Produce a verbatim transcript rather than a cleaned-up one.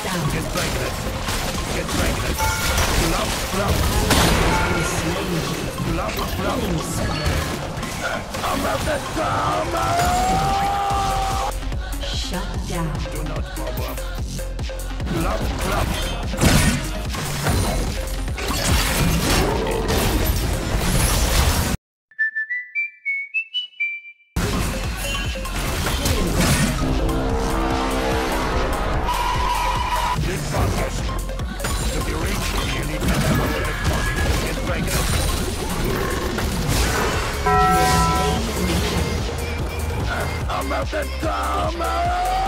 down. Get pregnant. Get pregnant. Love, love. Love, love. I'm out the summer. Shut down. Do not bother. Love, love. I'm out the summer!